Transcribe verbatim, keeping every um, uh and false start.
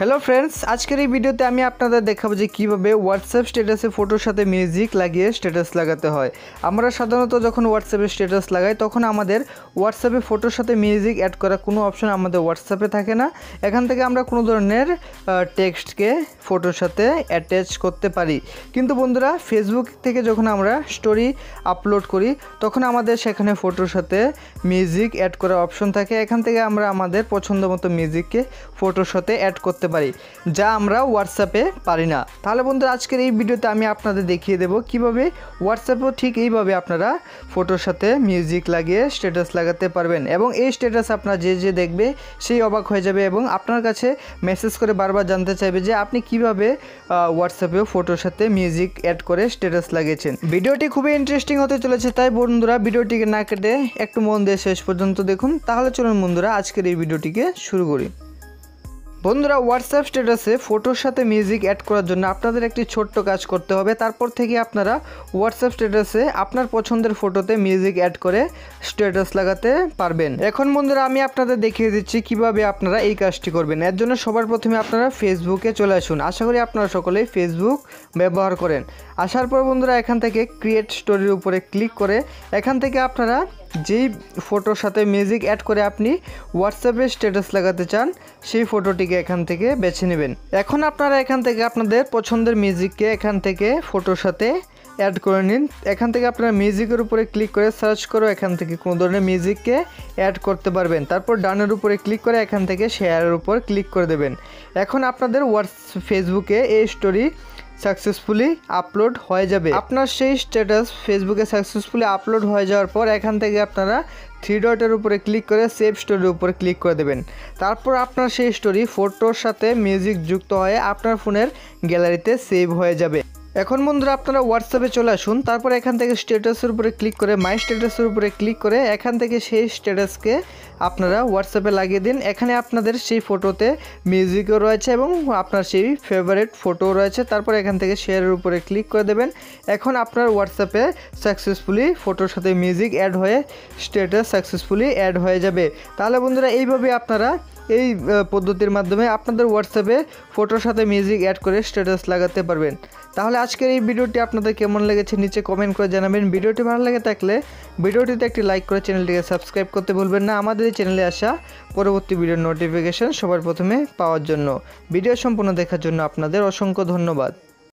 Hello friends, आजकेर এই ভিডিওতে আমি আপনাদের দেখাবো যে কিভাবে হোয়াটসঅ্যাপ স্ট্যাটাসে ফটোর সাথে মিউজিক লাগিয়ে স্ট্যাটাস লাগাতে হয়। আমরা সাধারণত যখন হোয়াটসঅ্যাপে স্ট্যাটাস লাগাই তখন আমাদের হোয়াটসঅ্যাপে ফটোর সাথে মিউজিক অ্যাড করার কোনো অপশন আমাদের হোয়াটসঅ্যাপে থাকে না। এখান থেকে আমরা কোনো ধরনের টেক্সটকে ফটোর সাথে অ্যাটাচ করতে পারি, কিন্তু বন্ধুরা ফেসবুক থেকে যখন আমরা স্টোরি আপলোড করি তখন আমাদের সেখানে ফটোর সাথে মিউজিক অ্যাড করার অপশন থাকে। এখান থেকে আমরা আমাদের পছন্দ মতো মিউজিককে ফটোর সাথে অ্যাড করতে পারি, যা আমরা হোয়াটসঅ্যাপে পারি না। তাহলে বন্ধুরা আজকের এই ভিডিওতে আমি আপনাদের দেখিয়ে দেব কিভাবে হোয়াটসঅ্যাপেও ঠিক এইভাবে আপনারা ফটোর সাথে মিউজিক লাগিয়ে স্ট্যাটাস লাগাতে পারবেন, এবং এই স্ট্যাটাস আপনারা যে যে দেখবে সেই অবাক হয়ে যাবে এবং আপনার কাছে মেসেজ করে বারবার জানতে চাইবে যে আপনি কিভাবে হোয়াটসঅ্যাপেও ফটোর সাথে মিউজিক অ্যাড করে স্ট্যাটাস লাগিয়েছেন। ভিডিওটি খুবই ইন্টারেস্টিং হতে চলেছে, তাই বন্ধুরা ভিডিওটিকে না কেটে একটু মন দিয়ে শেষ পর্যন্ত দেখুন। তাহলে চলুন বন্ধুরা আজকের এই ভিডিওটিকে শুরু করি। বন্ধুরা হোয়াটসঅ্যাপ স্ট্যাটাসে ফটোর সাথে মিউজিক অ্যাড করার জন্য আপনাদের একটি ছোট্ট কাজ করতে হবে। তারপর থেকে আপনারা হোয়াটসঅ্যাপ স্ট্যাটাসে আপনার পছন্দের ফটোতে মিউজিক অ্যাড করে স্ট্যাটাস লাগাতে পারবেন। এখন বন্ধুরা আমি আপনাদের দেখিয়ে দিচ্ছি কিভাবে আপনারা এই কাজটি করবেন। এর জন্য সবার প্রথমে আপনারা ফেসবুকে চলে আসুন। আশা করি আপনারা সকলেই ফেসবুক ব্যবহার করেন। আসার পর বন্ধুরা এখান থেকে ক্রিয়েট স্টোরির উপরে ক্লিক করে এখান থেকে আপনারা যেই ফটোর সাথে মিউজিক অ্যাড করে আপনি হোয়াটসঅ্যাপে স্ট্যাটাস লাগাতে চান সেই ফটোটিকে এখান থেকে বেছে নেবেন। এখন আপনারা এখান থেকে আপনাদের পছন্দের মিউজিককে এখান থেকে ফটোর সাথে অ্যাড করে নিন। এখান থেকে আপনারা মিউজিকের উপরে ক্লিক করে সার্চ করে এখান থেকে কোনো ধরনের মিউজিককে অ্যাড করতে পারবেন। তারপর ডানের উপরে ক্লিক করে এখান থেকে শেয়ারের উপর ক্লিক করে দেবেন। এখন আপনাদের হোয়াটসঅ্যাপ ফেসবুকে এই স্টোরি সাকসেসফুলি আপলোড হয়ে যাবে। আপনার সেই স্ট্যাটাস ফেসবুকে সাকসেসফুলি আপলোড হয়ে যাওয়ার পর এখান থেকে আপনারা থ্রি ডটের উপরে ক্লিক করে সেভ স্টোরির উপরে ক্লিক করে দেবেন। তারপর আপনার সেই স্টোরি ফটোর সাথে মিউজিক যুক্ত হয়ে আপনার ফোনের গ্যালারিতে সেভ হয়ে যাবে। এখন বন্ধুরা আপনারা হোয়াটসঅ্যাপে চলে আসুন। তারপর এখান থেকে স্ট্যাটাসের উপরে ক্লিক করে মাই স্ট্যাটাসের উপরে ক্লিক করে এখান থেকে সেই স্ট্যাটাসকে আপনারা হোয়াটসঅ্যাপে লাগিয়ে দিন। এখানে আপনাদের সেই ফটোতে মিউজিকও রয়েছে এবং আপনার সেই ফেভারিট ফটোও রয়েছে। তারপর এখান থেকে শেয়ারের উপরে ক্লিক করে দেবেন। এখন আপনার হোয়াটসঅ্যাপে সাকসেসফুলি ফটোর সাথে মিউজিক অ্যাড হয়ে স্ট্যাটাস সাকসেসফুলি অ্যাড হয়ে যাবে। তাহলে বন্ধুরা এইভাবে আপনারা এই পদ্ধতির মাধ্যমে আপনাদের হোয়াটসঅ্যাপে ফটোর সাথে মিউজিক অ্যাড করে স্ট্যাটাস লাগাতে পারবেন। তাহলে আজকের এই ভিডিওটি আপনাদের কেমন লেগেছে নিচে কমেন্ট করে জানাবেন। ভিডিওটি ভালো লেগে থাকলে ভিডিওটিতে একটি লাইক করে চ্যানেলটিকে সাবস্ক্রাইব করতে ভুলবেন না, আমাদের এই চ্যানেলে আসা পরবর্তী ভিডিওর নোটিফিকেশন সবার প্রথমে পাওয়ার জন্য। ভিডিও সম্পূর্ণ দেখার জন্য আপনাদের অসংখ্য ধন্যবাদ।